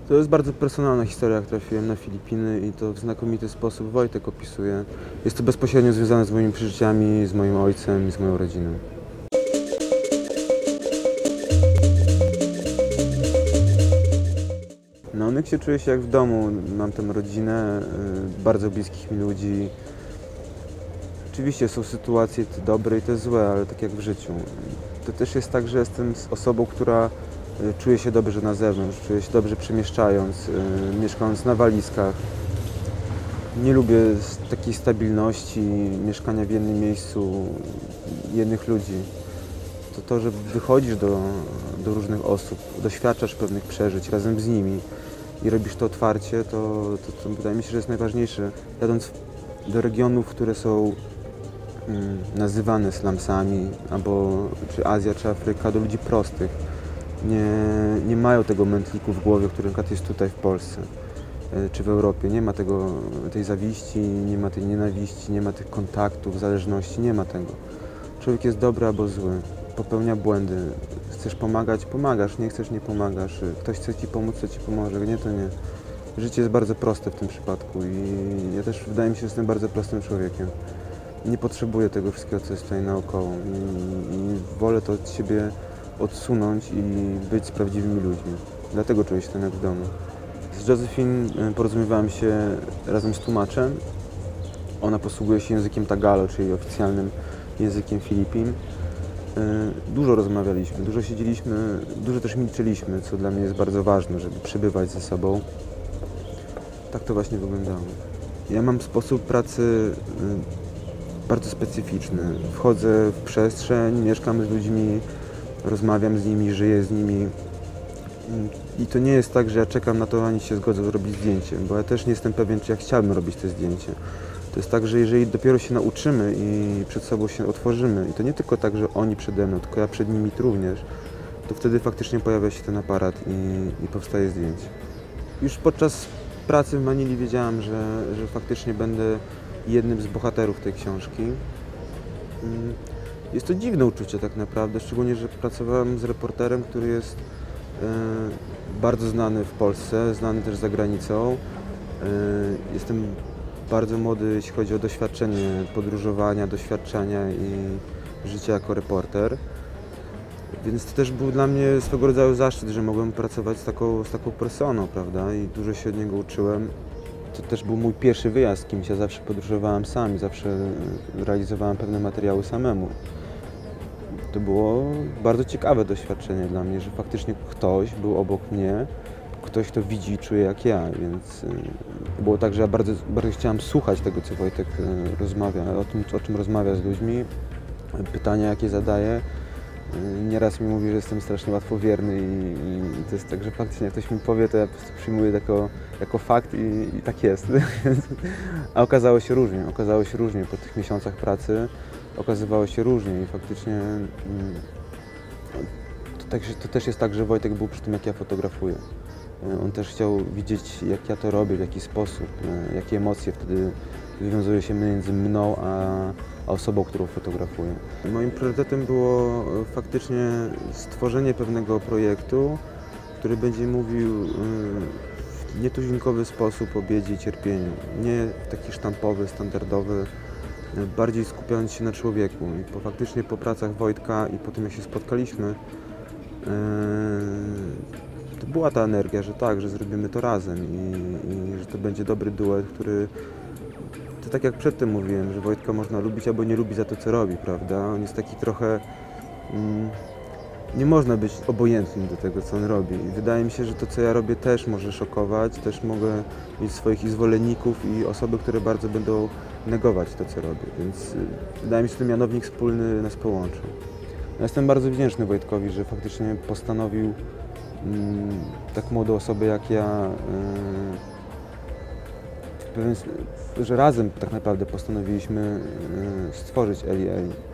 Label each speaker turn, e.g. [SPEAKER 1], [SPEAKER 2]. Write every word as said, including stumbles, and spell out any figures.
[SPEAKER 1] To jest bardzo personalna historia, jak trafiłem na Filipiny i to w znakomity sposób Wojtek opisuje. Jest to bezpośrednio związane z moimi przeżyciami, z moim ojcem i z moją rodziną. Na Onyksie czuję się jak w domu. Mam tam rodzinę, bardzo bliskich mi ludzi. Oczywiście są sytuacje te dobre i te złe, ale tak jak w życiu. To też jest tak, że jestem osobą, która czuje się dobrze na zewnątrz, czuje się dobrze przemieszczając, mieszkając na walizkach. Nie lubię takiej stabilności, mieszkania w jednym miejscu, jednych ludzi. To to, że wychodzisz do, do różnych osób, doświadczasz pewnych przeżyć razem z nimi i robisz to otwarcie, to, to, to wydaje mi się, że jest najważniejsze. Jadąc do regionów, które są mm, nazywane slumsami, albo czy Azja, czy Afryka, do ludzi prostych. Nie, nie mają tego mętliku w głowie, który na przykład jest tutaj w Polsce czy w Europie. Nie ma tego, tej zawiści, nie ma tej nienawiści, nie ma tych kontaktów, zależności, nie ma tego. Człowiek jest dobry albo zły, popełnia błędy. Chcesz pomagać, pomagasz, nie chcesz, nie pomagasz. Ktoś chce ci pomóc, to ci pomoże, nie, to nie. Życie jest bardzo proste w tym przypadku i ja też wydaje mi się, że jestem bardzo prostym człowiekiem. Nie potrzebuję tego wszystkiego, co jest tutaj naokoło i, i wolę to od siebie odsunąć i być z prawdziwymi ludźmi. Dlatego czuję się tam jak w domu. Z Josephine porozumiewałem się razem z tłumaczem. Ona posługuje się językiem Tagalog, czyli oficjalnym językiem Filipin. Dużo rozmawialiśmy, dużo siedzieliśmy, dużo też milczeliśmy, co dla mnie jest bardzo ważne, żeby przebywać ze sobą. Tak to właśnie wyglądało. Ja mam sposób pracy bardzo specyficzny. Wchodzę w przestrzeń, mieszkam z ludźmi, rozmawiam z nimi, żyję z nimi. I to nie jest tak, że ja czekam na to, ani się zgodzę zrobić zdjęcie, bo ja też nie jestem pewien, czy ja chciałbym robić to zdjęcie. To jest tak, że jeżeli dopiero się nauczymy i przed sobą się otworzymy, i to nie tylko tak, że oni przede mną, tylko ja przed nimi również, to wtedy faktycznie pojawia się ten aparat i, i powstaje zdjęcie. Już podczas pracy w Manili wiedziałam, że, że faktycznie będę jednym z bohaterów tej książki. Jest to dziwne uczucie tak naprawdę, szczególnie, że pracowałem z reporterem, który jest bardzo znany w Polsce, znany też za granicą. Jestem bardzo młody, jeśli chodzi o doświadczenie podróżowania, doświadczenia i życia jako reporter. Więc to też był dla mnie swego rodzaju zaszczyt, że mogłem pracować z taką, z taką personą, prawda? I dużo się od niego uczyłem. To też był mój pierwszy wyjazd z kimś, ja zawsze podróżowałem sam, zawsze realizowałem pewne materiały samemu. To było bardzo ciekawe doświadczenie dla mnie, że faktycznie ktoś był obok mnie, ktoś, kto widzi i czuje jak ja, więc było tak, że ja bardzo, bardzo chciałem słuchać tego, co Wojtek rozmawia, o tym, o czym rozmawia z ludźmi, pytania, jakie zadaje. Nieraz mi mówi, że jestem strasznie łatwowierny i, i to jest tak, że faktycznie jak ktoś mi powie, to ja po prostu przyjmuję jako, jako fakt i, i tak jest. A okazało się różnie, okazało się różnie po tych miesiącach pracy. Okazywało się różnie i faktycznie to, tak, to też jest tak, że Wojtek był przy tym, jak ja fotografuję. On też chciał widzieć, jak ja to robię, w jaki sposób, jakie emocje wtedy wywiązują się między mną a, a osobą, którą fotografuję. Moim priorytetem było faktycznie stworzenie pewnego projektu, który będzie mówił w nietuzinkowy sposób o biedzie i cierpieniu. Nie w taki sztampowy, standardowy, bardziej skupiając się na człowieku. I po, faktycznie po pracach Wojtka i po tym, jak się spotkaliśmy, yy, to była ta energia, że tak, że zrobimy to razem i, i że to będzie dobry duet, który... To tak jak przedtem mówiłem, że Wojtka można lubić albo nie lubić za to, co robi, prawda? On jest taki trochę... Yy, nie można być obojętnym do tego, co on robi. I wydaje mi się, że to, co ja robię, też może szokować, też mogę mieć swoich i zwolenników i osoby, które bardzo będą negować to, co robię, więc wydaje mi się, że ten mianownik wspólny nas połączy. Ja jestem bardzo wdzięczny Wojtkowi, że faktycznie postanowił mm, tak młodą osobę jak ja, yy, że razem tak naprawdę postanowiliśmy yy, stworzyć Eli Eli.